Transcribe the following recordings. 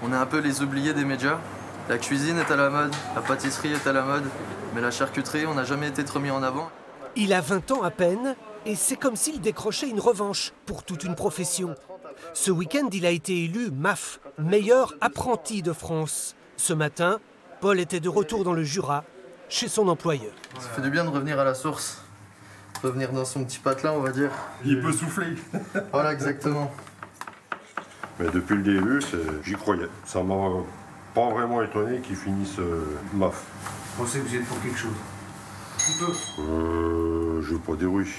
On est un peu les oubliés des médias. La cuisine est à la mode, la pâtisserie est à la mode, mais la charcuterie, on n'a jamais été trop mis en avant. Il a 20 ans à peine et c'est comme s'il décrochait une revanche pour toute une profession. Ce week-end, il a été élu MAF, meilleur apprenti de France. Ce matin, Paul était de retour dans le Jura, chez son employeur. Ça fait du bien de revenir à la source, revenir dans son petit patelin, on va dire. Il peut souffler. Voilà, exactement. Mais depuis le début, j'y croyais. Ça m'a pas vraiment étonné qu'ils finissent MAF. Vous pensez que vous êtes pour quelque chose? Un peu. Je veux pas dire oui.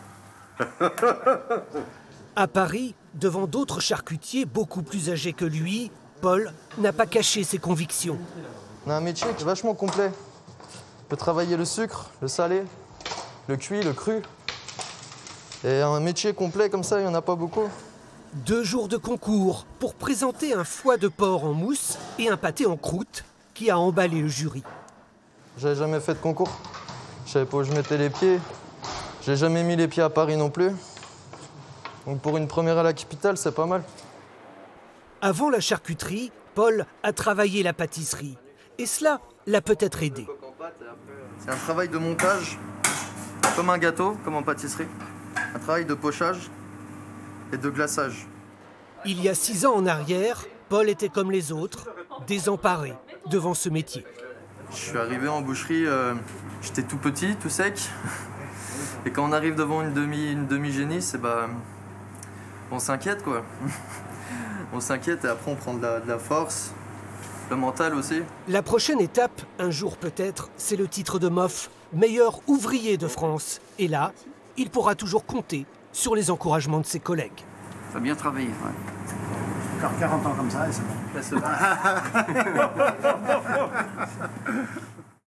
À Paris, devant d'autres charcutiers beaucoup plus âgés que lui, Paul n'a pas caché ses convictions. On a un métier qui est vachement complet. On peut travailler le sucre, le salé, le cuit, le cru. Et un métier complet comme ça, il n'y en a pas beaucoup. 2 jours de concours pour présenter un foie de porc en mousse et un pâté en croûte qui a emballé le jury. J'avais jamais fait de concours. Je savais pas où je mettais les pieds. J'ai jamais mis les pieds à Paris non plus. Donc pour une première à la capitale, c'est pas mal. Avant la charcuterie, Paul a travaillé la pâtisserie. Et cela l'a peut-être aidé. C'est un travail de montage, comme un gâteau, comme en pâtisserie. Un travail de pochage et de glaçage. Il y a 6 ans en arrière, Paul était comme les autres, désemparé devant ce métier. Je suis arrivé en boucherie, j'étais tout petit, tout sec. Et quand on arrive devant une demi-génisse, on s'inquiète quoi. On s'inquiète et après on prend de la force, le mental aussi. La prochaine étape, un jour peut-être, c'est le titre de MOF, meilleur ouvrier de France. Et là, il pourra toujours compter sur les encouragements de ses collègues. Ça a bien travaillé, ouais. Encore 40 ans comme ça, et c'est bon. Là, c'est bon.